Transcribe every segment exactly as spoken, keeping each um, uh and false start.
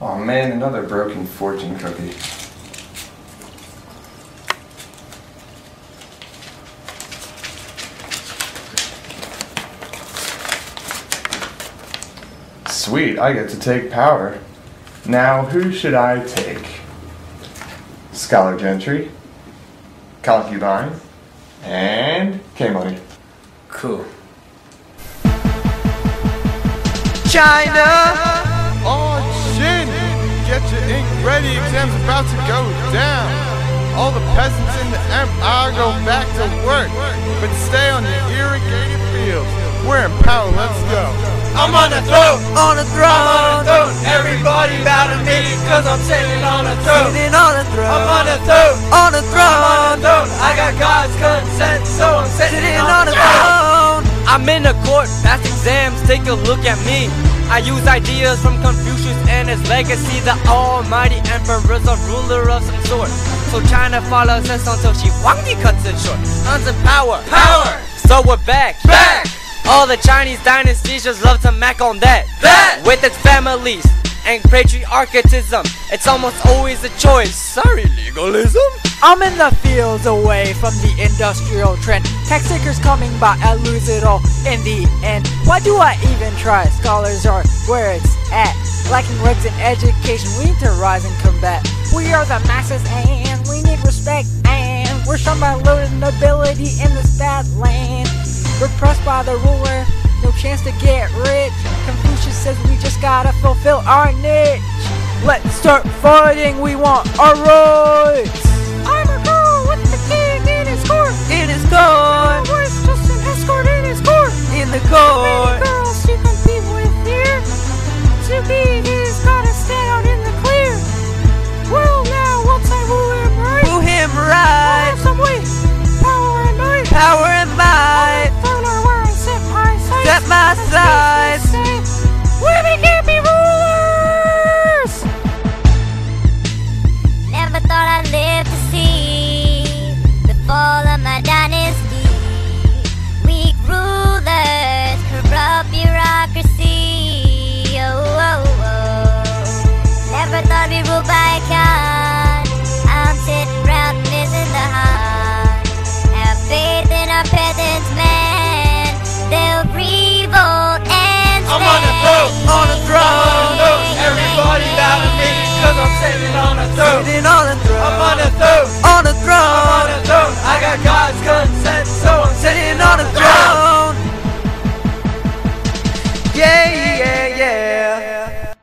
Oh man, another broken fortune cookie. Sweet, I get to take power. Now, who should I take? Scholar Gentry, Concubine, and K-Money. Cool. China! Oh shit! Get your ink ready, exam's about to go down. All the peasants in the empire go back to work, but stay on your irrigated fields. We're in power, let's go. I'm on the throne, on the throne, I'm on the throne. Everybody bow to me, cause I'm sitting on the throne. Sitting on the throne, I'm on the throne, on the throne, I'm on the throne. I got God's consent, so I'm sitting, sitting on, on the throne. throne. I'm in the court, past exams, take a look at me. I use ideas from Confucius and his legacy. The almighty emperor's a ruler of some sort. So China follows us until she Wangdi cuts it short. Tons of power, power. So we're back, back. All the Chinese dynasties just love to mac on that, that. With its families and patriarchatism, it's almost always a choice. Sorry, legalism. I'm in the fields away from the industrial trend. Tax takers coming by, I lose it all in the end. Why do I even try? Scholars are where it's at. Lacking regs and education, we need to rise and combat. We are the masses and we need respect, and we're shown by loaded nobility in this bad land. Repressed by the ruler, no chance to get rich. Confucius says we just gotta fulfill our niche. Let's start fighting, we want our rights. I'm a girl with the king in his court. In his court. My wife's just an escort in his court. In the court. Many girls to compete with here. To be his, gotta stand out in the clear. Well now, once I woo him right. Woo him right. We'll have some weight, power and might. Power and might. Set my sights. Women can't be rulers. Never thought I'd live to see the fall of my dynasty. Weak rulers, corrupt bureaucracy. Oh, oh, oh. Never thought we'd rule by a Khan. I'm sitting round missing the heart. Have faith in our peasants, man. They'll revolt and stand. I'm on the throne, on the throne. Everybody bow to me, cause I'm sitting on the throne. Sitting on the throne. I'm on the throne, on the throne. I'm on the throne. I got God's consent, so I'm sitting on the throne. Yeah, yeah, yeah.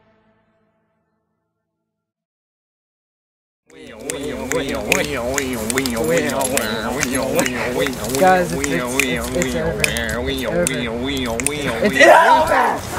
Guys, it's, it's, it's, it's over. It's over. It's over.